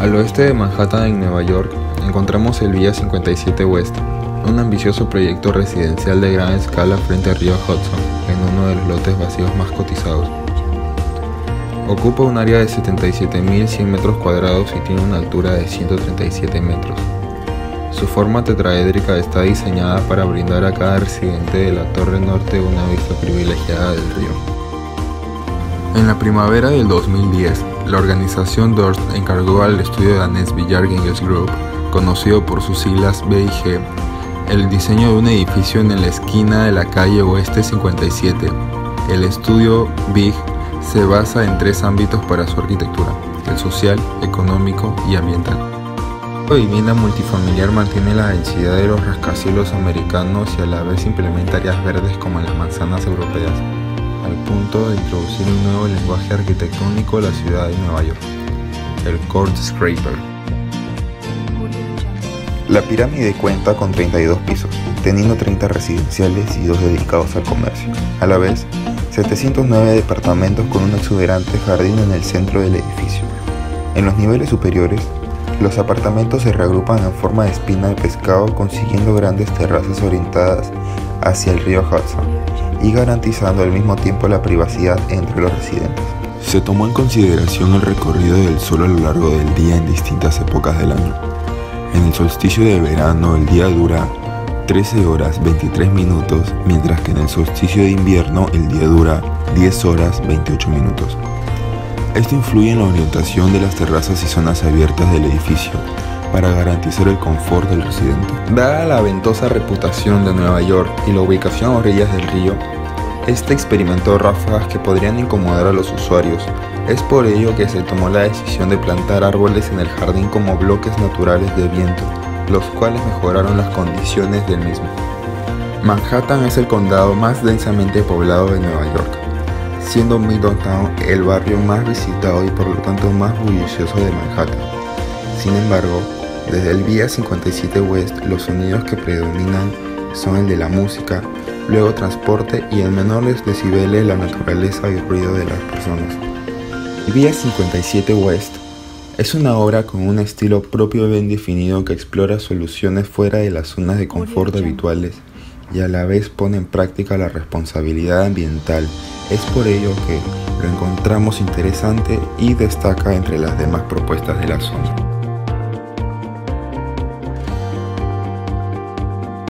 Al oeste de Manhattan, en Nueva York, encontramos el Villa 57 West, un ambicioso proyecto residencial de gran escala frente al río Hudson, en uno de los lotes vacíos más cotizados. Ocupa un área de 77.100 metros cuadrados y tiene una altura de 137 metros. Su forma tetraédrica está diseñada para brindar a cada residente de la torre norte una vista privilegiada del río. En la primavera del 2010, la organización DORT encargó al estudio danés Villar Genges Group, conocido por sus siglas BIG, el diseño de un edificio en la esquina de la calle Oeste 57. El estudio BIG se basa en tres ámbitos para su arquitectura: el social, económico y ambiental. La vivienda multifamiliar mantiene la densidad de los rascacielos americanos y a la vez implementa áreas verdes como en las manzanas europeas, al punto de introducir un nuevo lenguaje arquitectónico a la ciudad de Nueva York, el Court Scraper. La pirámide cuenta con 32 pisos, teniendo 30 residenciales y 2 dedicados al comercio. A la vez, 709 departamentos con un exuberante jardín en el centro del edificio. En los niveles superiores, los apartamentos se reagrupan en forma de espina de pescado, consiguiendo grandes terrazas orientadas hacia el río Hudson y garantizando al mismo tiempo la privacidad entre los residentes. Se tomó en consideración el recorrido del sol a lo largo del día en distintas épocas del año. En el solsticio de verano el día dura 13 horas 23 minutos, mientras que en el solsticio de invierno el día dura 10 horas 28 minutos. Esto influye en la orientación de las terrazas y zonas abiertas del edificio para garantizar el confort del residente. Dada la ventosa reputación de Nueva York y la ubicación a orillas del río, este experimentó ráfagas que podrían incomodar a los usuarios. Es por ello que se tomó la decisión de plantar árboles en el jardín como bloques naturales de viento, los cuales mejoraron las condiciones del mismo. Manhattan es el condado más densamente poblado de Nueva York, siendo Midtown el barrio más visitado y por lo tanto más bullicioso de Manhattan. Sin embargo, desde el Villa 57 West los sonidos que predominan son el de la música, luego transporte y en menores decibeles la naturaleza y el ruido de las personas. El Villa 57 West es una obra con un estilo propio bien definido que explora soluciones fuera de las zonas de confort habituales y a la vez pone en práctica la responsabilidad ambiental. Es por ello que lo encontramos interesante y destaca entre las demás propuestas de la zona.